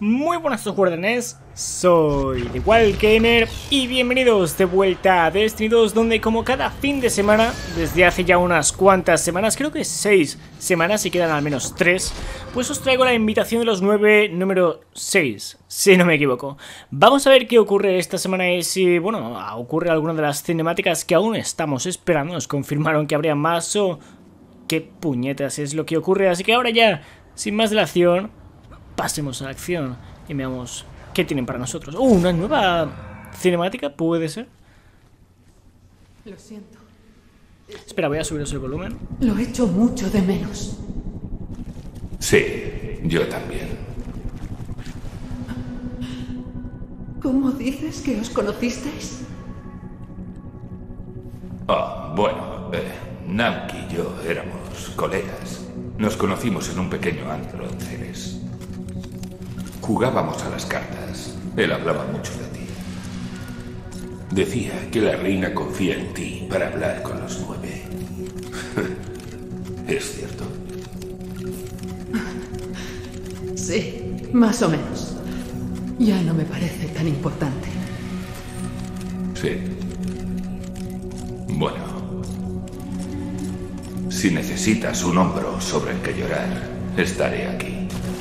Muy buenas guardianes, soy The Wild Gamer y bienvenidos de vuelta a Destiny 2, donde como cada fin de semana, desde hace ya unas cuantas semanas, creo que 6 semanas y quedan al menos 3, pues os traigo la invitación de los 9 número 6, si no me equivoco. Vamos a ver qué ocurre esta semana y si, bueno, ocurre alguna de las cinemáticas que aún estamos esperando. Nos confirmaron que habría más o qué puñetas es lo que ocurre, así que ahora ya, sin más dilación, pasemos a la acción y veamos qué tienen para nosotros. Una nueva cinemática, ¿puede ser? Lo siento. Espera, voy a subiros el volumen. Lo echo mucho de menos. Sí, yo también. ¿Cómo dices que os conocisteis? Bueno, Namki y yo éramos colegas. Nos conocimos en un pequeño antro en Ceres. Jugábamos a las cartas. Él hablaba mucho de ti. Decía que la reina confía en ti para hablar con los 9. ¿Es cierto? Sí, más o menos. Ya no me parece tan importante. Sí. Bueno. Si necesitas un hombro sobre el que llorar, estaré aquí.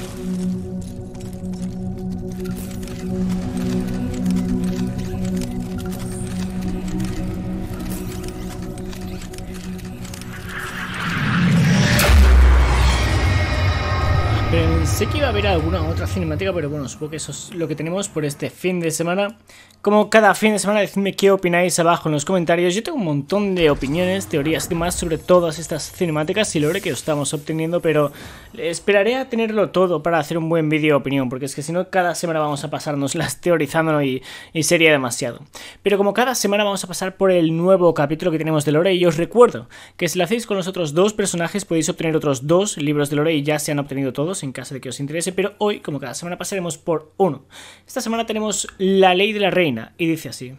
Pensé que iba a haber alguna otra cinemática, pero bueno, supongo que eso es lo que tenemos por este fin de semana. Como cada fin de semana, decidme qué opináis abajo en los comentarios. Yo tengo un montón de opiniones, teorías y demás sobre todas estas cinemáticas y lore que estamos obteniendo, pero esperaré a tenerlo todo para hacer un buen vídeo de opinión, porque es que si no, cada semana vamos a pasárnoslas teorizando y sería demasiado. Pero como cada semana vamos a pasar por el nuevo capítulo que tenemos de lore, y os recuerdo que si lo hacéis con los otros dos personajes podéis obtener otros 2 libros de lore y ya se han obtenido todos en caso de que os interese, pero hoy, como cada semana, pasaremos por uno. Esta semana tenemos la ley de la reina y dice así: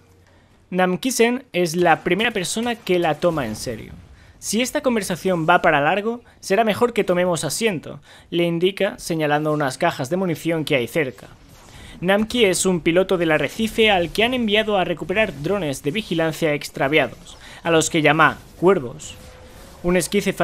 Namkisen es la primera persona que la toma en serio. Si esta conversación va para largo, será mejor que tomemos asiento, le indica señalando unas cajas de munición que hay cerca. Namki es un piloto del arrecife al que han enviado a recuperar drones de vigilancia extraviados, a los que llama cuervos. Un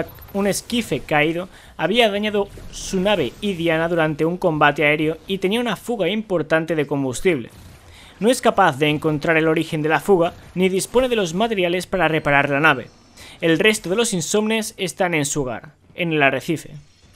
esquife caído había dañado su nave Idiana durante un combate aéreo y tenía una fuga importante de combustible. No es capaz de encontrar el origen de la fuga ni dispone de los materiales para reparar la nave. El resto de los insomnes están en su hogar, en el arrecife.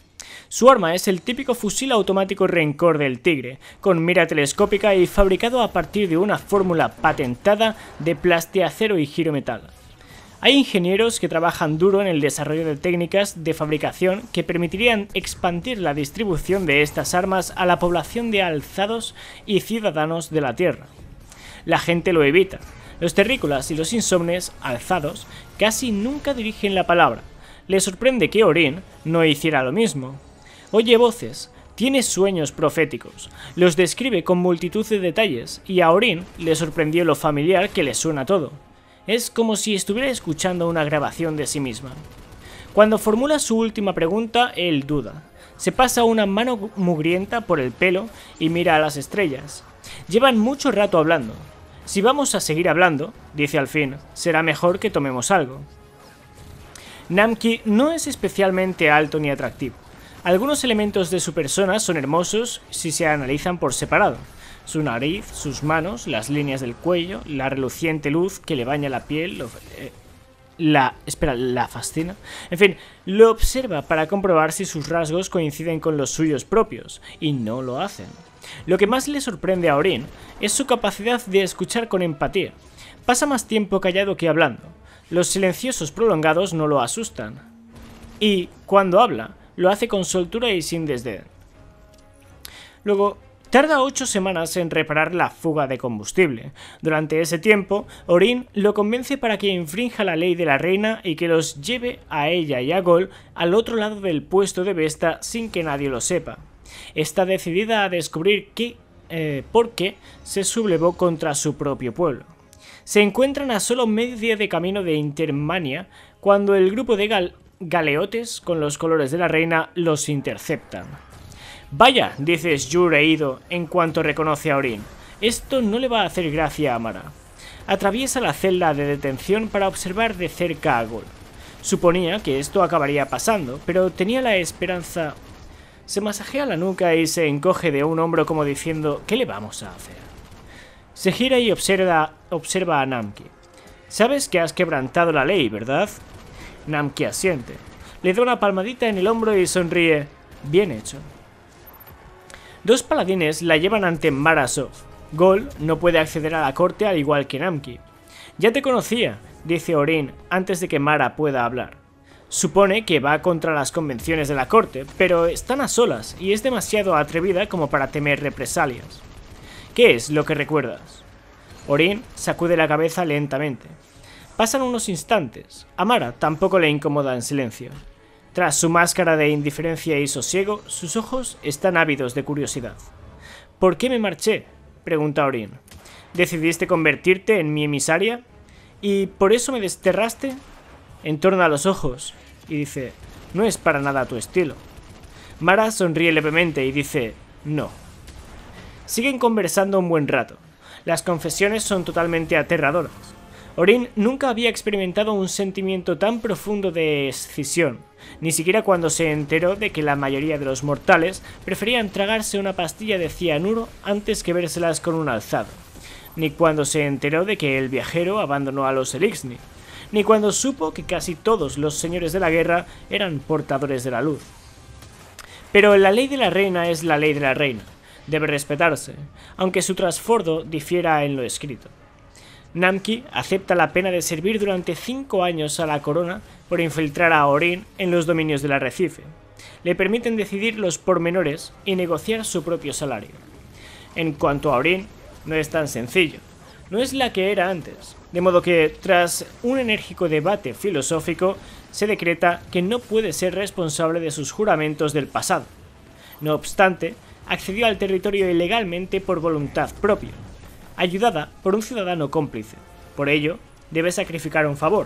Su arma es el típico fusil automático Rencor del Tigre, con mira telescópica y fabricado a partir de una fórmula patentada de plastiacero y girometal. Hay ingenieros que trabajan duro en el desarrollo de técnicas de fabricación que permitirían expandir la distribución de estas armas a la población de alzados y ciudadanos de la Tierra. La gente lo evita. Los terrícolas y los insomnes, alzados, casi nunca dirigen la palabra. Le sorprende que Orin no hiciera lo mismo. Oye voces, tiene sueños proféticos, los describe con multitud de detalles y a Orin le sorprendió lo familiar que le suena todo. Es como si estuviera escuchando una grabación de sí misma. Cuando formula su última pregunta, él duda. Se pasa una mano mugrienta por el pelo y mira a las estrellas. Llevan mucho rato hablando. Si vamos a seguir hablando, dice al fin, será mejor que tomemos algo. Namki no es especialmente alto ni atractivo. Algunos elementos de su persona son hermosos si se analizan por separado. Su nariz, sus manos, las líneas del cuello, la reluciente luz que le baña la piel, la fascina. En fin, lo observa para comprobar si sus rasgos coinciden con los suyos propios, y no lo hacen. Lo que más le sorprende a Orin es su capacidad de escuchar con empatía. Pasa más tiempo callado que hablando. Los silenciosos prolongados no lo asustan. Y, cuando habla, lo hace con soltura y sin desdén. Luego, tarda 8 semanas en reparar la fuga de combustible. Durante ese tiempo, Orin lo convence para que infrinja la ley de la reina y que los lleve a ella y a Gol al otro lado del puesto de Vesta sin que nadie lo sepa. Está decidida a descubrir por qué se sublevó contra su propio pueblo. Se encuentran a solo medio día de camino de Intermania cuando el grupo de galeotes con los colores de la reina los interceptan. Vaya, dice Sju reído en cuanto reconoce a Orin. Esto no le va a hacer gracia a Mara. Atraviesa la celda de detención para observar de cerca a Gol. Suponía que esto acabaría pasando, pero tenía la esperanza. Se masajea la nuca y se encoge de un hombro como diciendo, ¿qué le vamos a hacer? Se gira y observa a Namki. Sabes que has quebrantado la ley, ¿verdad? Namki asiente. Le da una palmadita en el hombro y sonríe. Bien hecho. Dos paladines la llevan ante Mara Sov. Gol no puede acceder a la corte al igual que Namki. Ya te conocía, dice Orin antes de que Mara pueda hablar. Supone que va contra las convenciones de la corte, pero están a solas y es demasiado atrevida como para temer represalias. ¿Qué es lo que recuerdas? Orin sacude la cabeza lentamente. Pasan unos instantes. A Mara tampoco le incomoda en silencio. Tras su máscara de indiferencia y sosiego, sus ojos están ávidos de curiosidad. ¿Por qué me marché?, pregunta Orin. ¿Decidiste convertirte en mi emisaria? ¿Y por eso me desterraste? Entorna los ojos y dice, no es para nada tu estilo. Mara sonríe levemente y dice, no. Siguen conversando un buen rato. Las confesiones son totalmente aterradoras. Orin nunca había experimentado un sentimiento tan profundo de escisión, ni siquiera cuando se enteró de que la mayoría de los mortales preferían tragarse una pastilla de cianuro antes que vérselas con un alzado, ni cuando se enteró de que el viajero abandonó a los Elixni, ni cuando supo que casi todos los señores de la guerra eran portadores de la luz. Pero la ley de la reina es la ley de la reina, debe respetarse, aunque su trasfondo difiera en lo escrito. Namki acepta la pena de servir durante 5 años a la corona por infiltrar a Orin en los dominios del arrecife. Le permiten decidir los pormenores y negociar su propio salario. En cuanto a Orin, no es tan sencillo. No es la que era antes, de modo que, tras un enérgico debate filosófico, se decreta que no puede ser responsable de sus juramentos del pasado. No obstante, accedió al territorio ilegalmente por voluntad propia, ayudada por un ciudadano cómplice. Por ello, debe sacrificar un favor.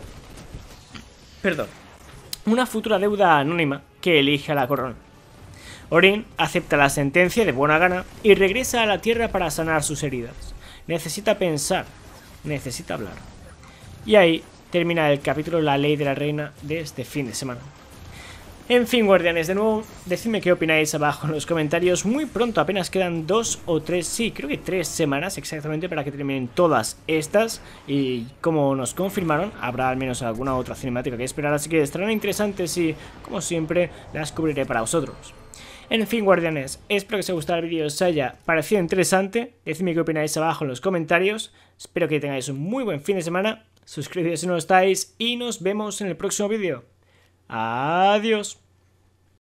Una futura deuda anónima que elige a la corona. Orin acepta la sentencia de buena gana y regresa a la tierra para sanar sus heridas. Necesita pensar, necesita hablar. Y ahí termina el capítulo La ley de la reina de este fin de semana. En fin, guardianes, de nuevo, decidme qué opináis abajo en los comentarios. Muy pronto, apenas quedan 2 o 3, sí, creo que 3 semanas exactamente para que terminen todas estas. Y como nos confirmaron, habrá al menos alguna otra cinemática que esperar, así que estarán interesantes y, como siempre, las cubriré para vosotros. En fin, guardianes, espero que os haya gustado el vídeo y os haya parecido interesante. Decidme qué opináis abajo en los comentarios. Espero que tengáis un muy buen fin de semana. Suscribíos si no lo estáis y nos vemos en el próximo vídeo. Adiós.